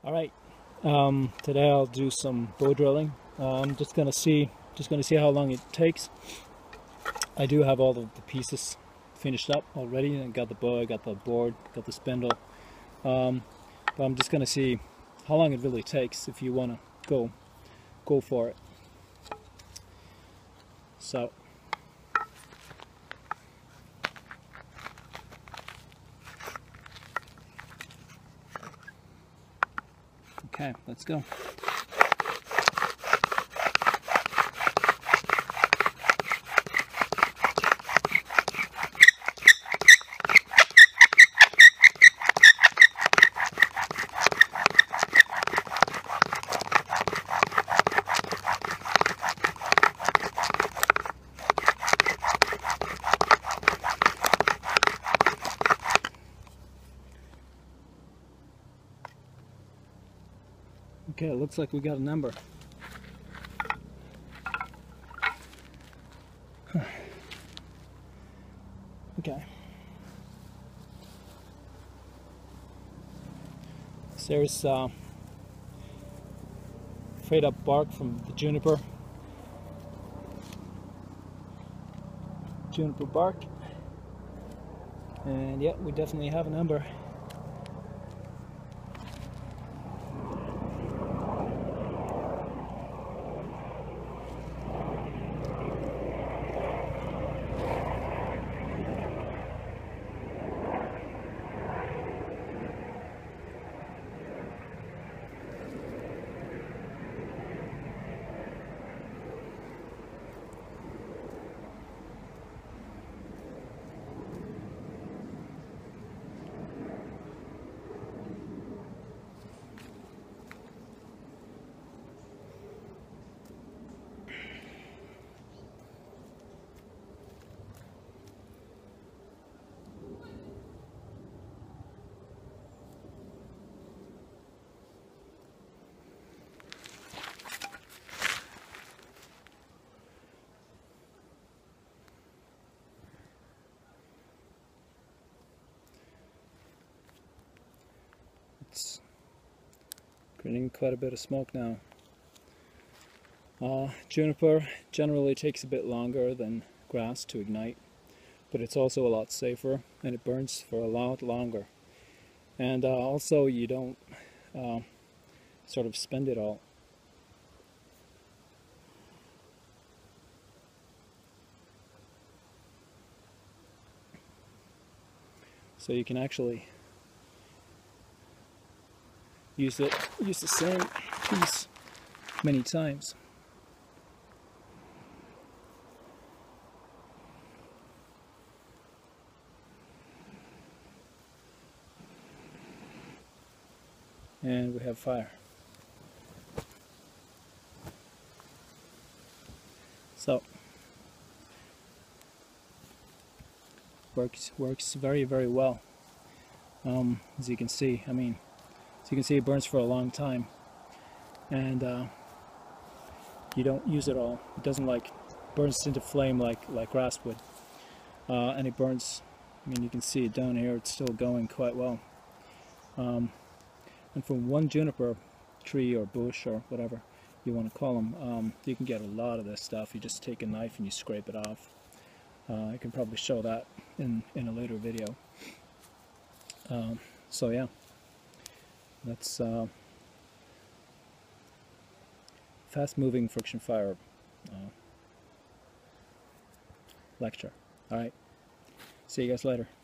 All right. Today I'll do some bow drilling. I'm just gonna see how long it takes. I do have all of the pieces finished up already. I got the bow, I got the board, got the spindle. But I'm just gonna see how long it really takes if you wanna go for it. So. Okay, let's go. Okay, it looks like we got a number. Okay. So there's frayed up bark from the juniper bark. And yeah, we definitely have a number. It's creating quite a bit of smoke now. Juniper generally takes a bit longer than grass to ignite, but it's also a lot safer and it burns for a lot longer. And also you don't sort of spend it all. So you can actually use the same piece many times. And we have fire. So works very, very well. As you can see, it burns for a long time, and you don't use it all. It doesn't burns into flame like grass would, and it burns. You can see it down here. It's still going quite well. And from one juniper tree or bush or whatever you want to call them, you can get a lot of this stuff. You just take a knife and you scrape it off. I can probably show that in a later video. So yeah, that's fast-moving friction fire lecture. All right, see you guys later.